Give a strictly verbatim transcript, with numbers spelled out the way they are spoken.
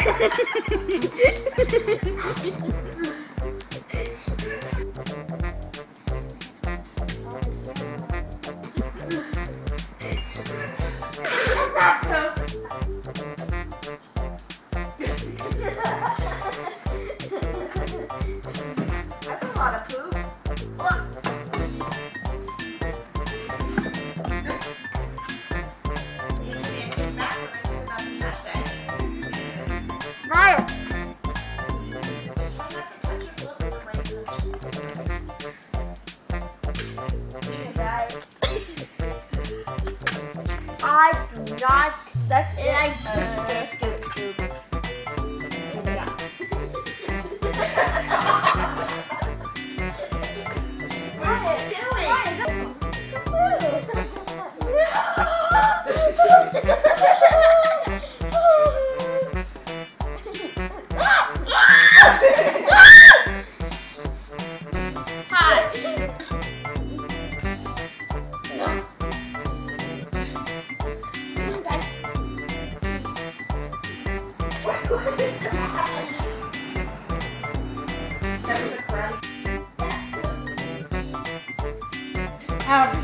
That's a lot of poop. Look. Right. I do not. That's it. I just do it. What are you doing? Hi. No. What is that? That's the karate. Um,